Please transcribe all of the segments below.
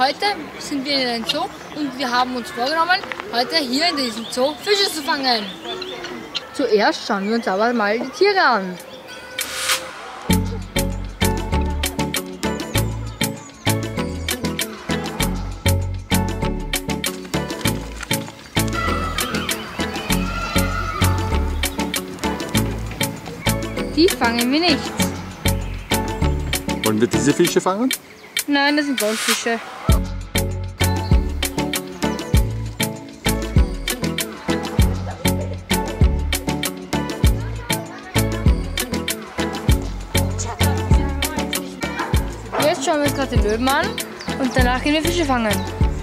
Heute sind wir in einem Zoo und wir haben uns vorgenommen, heute hier in diesem Zoo Fische zu fangen. Zuerst schauen wir uns aber mal die Tiere an. Die fangen wir nicht. Wollen wir diese Fische fangen? Nein, das sind Goldfische. Jetzt schauen wir uns gerade den Löwen an und danach gehen wir Fische fangen.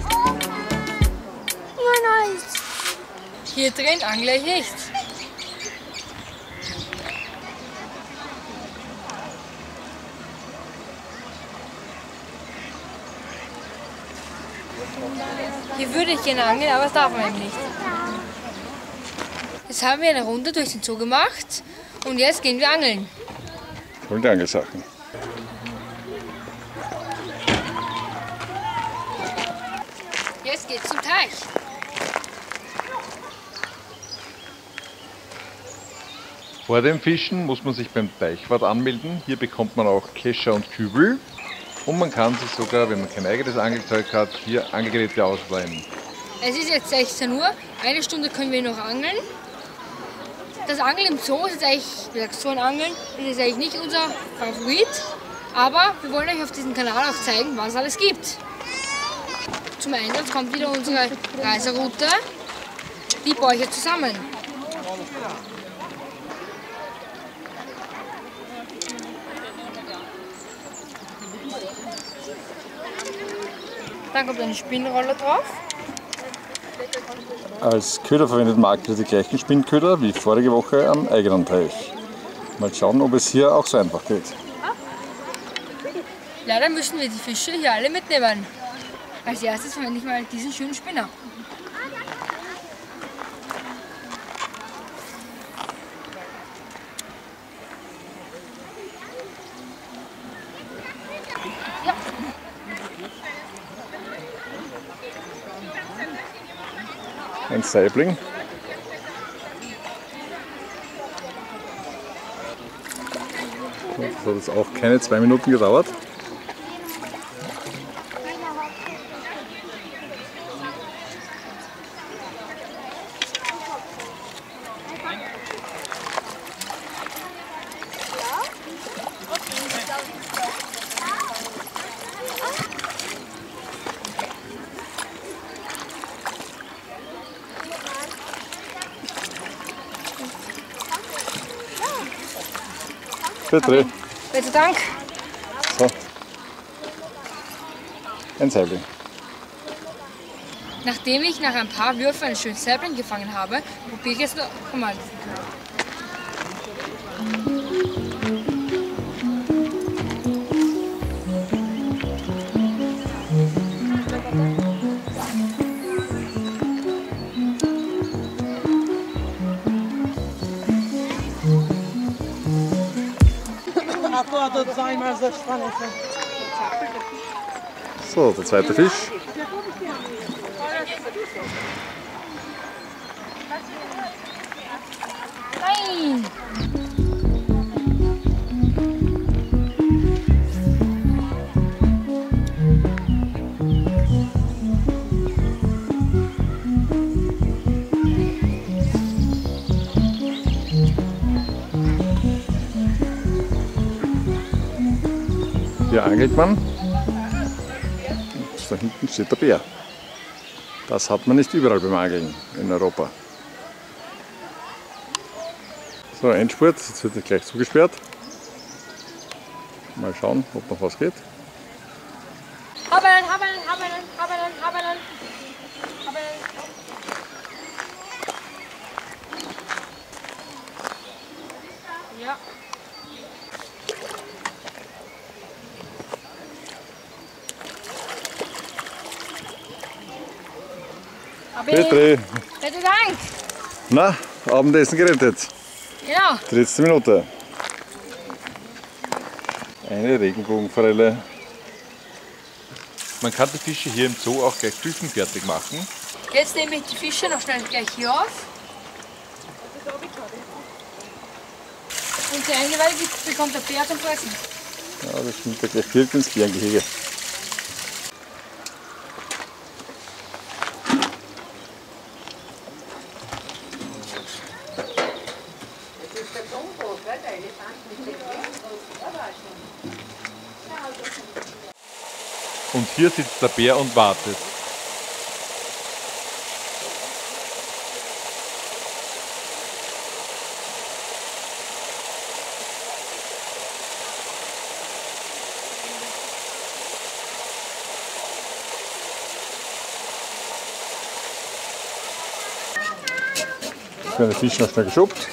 Ja, nice. Hier drin angle ich nicht. Hier würde ich gerne angeln, aber das darf man eben nicht. Jetzt haben wir eine Runde durch den Zoo gemacht und jetzt gehen wir angeln. Holen die Angelsachen. Jetzt geht's zum Teich. Vor dem Fischen muss man sich beim Teichwart anmelden. Hier bekommt man auch Kescher und Kübel. Und man kann sich sogar, wenn man kein eigenes Angelzeug hat, hier Angelgeräte ausleihen. Es ist jetzt 16 Uhr, eine Stunde können wir noch angeln. Das Angeln im Zoo ist jetzt eigentlich, wie gesagt, so ein Angeln ist eigentlich nicht unser Favorit. Aber wir wollen euch auf diesem Kanal auch zeigen, was es alles gibt. Zum Einsatz kommt wieder unsere Reiseroute. Die baue ich jetzt zusammen. Dann kommt eine Spinnrolle drauf. Als Köder verwendet Marc die gleichen Spinnköder wie vorige Woche am eigenen Teich. Mal schauen, ob es hier auch so einfach geht. Leider müssen wir die Fische hier alle mitnehmen. Als erstes verwende ich mal diesen schönen Spinner. Ja. Ein Saibling. Das hat jetzt auch keine 2 Minuten gedauert. Bitte. Bitte Dank. So. Ein Saibling. Nachdem ich nach ein paar Würfen einen schönen Saibling gefangen habe, probiere ich jetzt noch einmal. So, der zweite Fisch. Nein! Hier angelt man. Und da hinten steht der Bär. Das hat man nicht überall beim Angeln in Europa. So, Endspurt, jetzt wird es gleich zugesperrt. Mal schauen, ob noch was geht. Haben, haben, haben, haben, haben. Ja. Petri, Bitte Dank. na, Abendessen gerettet. Genau. 13. Minute. Eine Regenbogenforelle. Man kann die Fische hier im Zoo auch gleich küchenfertig machen. Jetzt nehme ich die Fische noch schnell gleich hier auf. Und die Eingeweide bekommt der Bär zum Fressen. Ja, das stimmt ja gleich direkt ins Bärengehege. Und hier sitzt der Bär und wartet. Jetzt werden die Fische noch schnell geschuppt.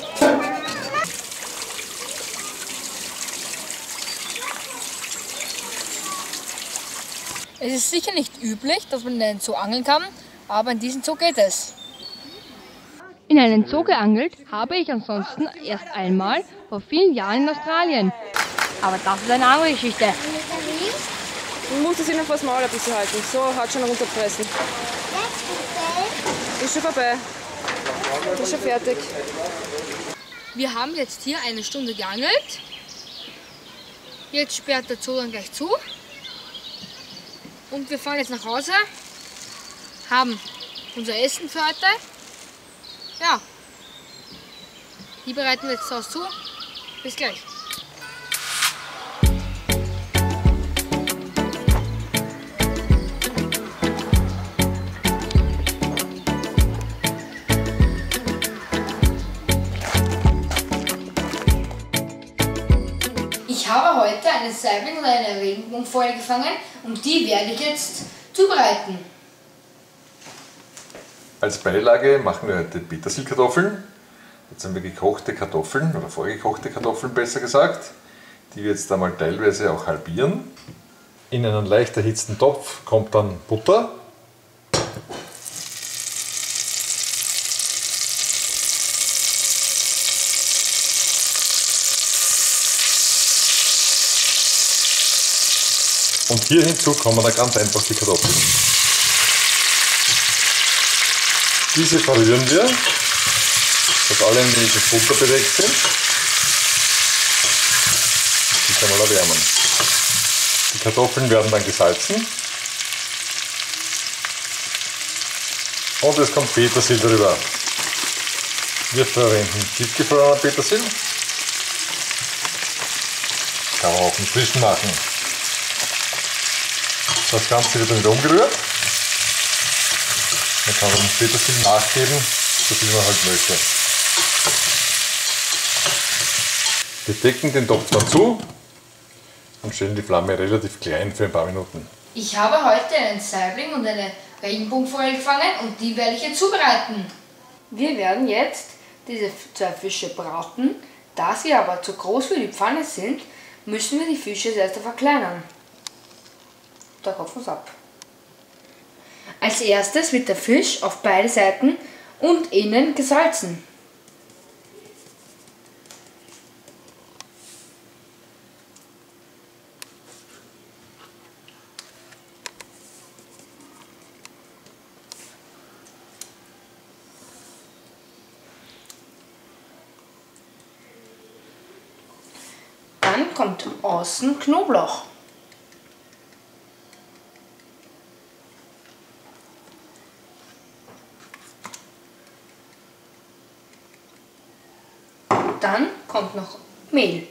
Es ist sicher nicht üblich, dass man in einen Zoo angeln kann, aber in diesem Zoo geht es. In einen Zoo geangelt habe ich ansonsten erst einmal vor vielen Jahren in Australien. Aber das ist eine andere Geschichte. Man muss es ihnen vors Maul ein bisschen halten, so hat schon runterpressen. Ist schon vorbei. Ist schon fertig. Wir haben jetzt hier eine Stunde geangelt. Jetzt sperrt der Zoo dann gleich zu. Und wir fahren jetzt nach Hause, haben unser Essen für heute. Ja, die bereiten wir jetzt zu Hause zu. Bis gleich. Ich habe heute eine Saibling und eine Regenbogenforelle gefangen und die werde ich jetzt zubereiten. Als Beilage machen wir heute Petersilkartoffeln. Jetzt haben wir gekochte Kartoffeln oder vorgekochte Kartoffeln besser gesagt, die wir jetzt einmal teilweise auch halbieren. In einen leicht erhitzten Topf kommt dann Butter. Und hier hinzu kommen dann ganz einfach die Kartoffeln. Diese verrühren wir, dass alle ein wenig mit Butter bedeckt sind. Die kann man erwärmen. Die Kartoffeln werden dann gesalzen. Und es kommt Petersil drüber. Wir verwenden tiefgefrorenen Petersil. Kann man auch einen frischen machen. Das Ganze wird dann wieder umgerührt. Man kann den Petersil nachgeben, so viel man halt möchte. Wir decken den Topf dann zu und stellen die Flamme relativ klein für ein paar Minuten. Ich habe heute einen Saibling und eine Regenbogenforelle gefangen und die werde ich jetzt zubereiten. Wir werden jetzt diese zwei Fische braten. Da sie aber zu groß für die Pfanne sind, müssen wir die Fische erst verkleinern. Da kaufen wir es ab. Als erstes wird der Fisch auf beide Seiten und innen gesalzen. Dann kommt außen Knoblauch. Dann kommt noch Mehl.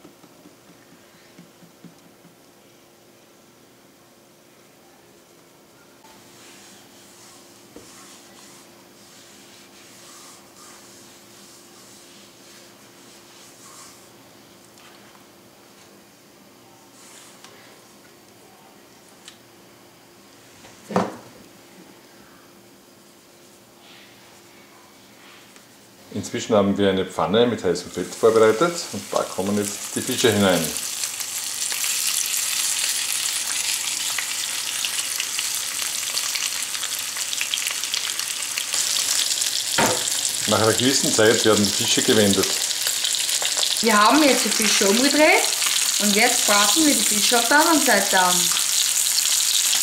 Inzwischen haben wir eine Pfanne mit heißem Fett vorbereitet und da kommen jetzt die Fische hinein. Nach einer gewissen Zeit werden die Fische gewendet. Wir haben jetzt die Fische umgedreht und jetzt braten wir die Fische auf der anderen Seite an.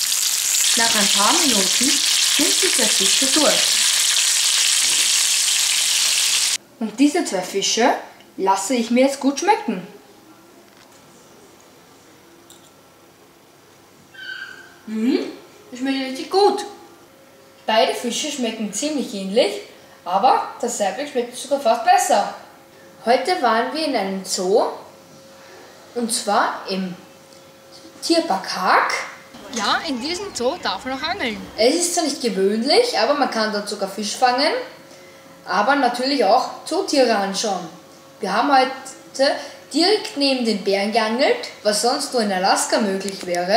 Nach ein paar Minuten sind die 2 Fische durch. Und diese 2 Fische lasse ich mir jetzt gut schmecken. Das schmeckt richtig gut. Beide Fische schmecken ziemlich ähnlich, aber das Saibling schmeckt sogar fast besser. Heute waren wir in einem Zoo, und zwar im Tierpark Haag. Ja, in diesem Zoo darf man auch angeln. Es ist zwar nicht gewöhnlich, aber man kann dort sogar Fisch fangen, aber natürlich auch Zootiere anschauen. Wir haben heute direkt neben den Bären geangelt, was sonst nur in Alaska möglich wäre.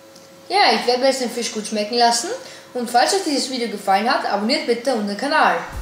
Ja, ich werde mir jetzt den Fisch gut schmecken lassen, und falls euch dieses Video gefallen hat, abonniert bitte unseren Kanal.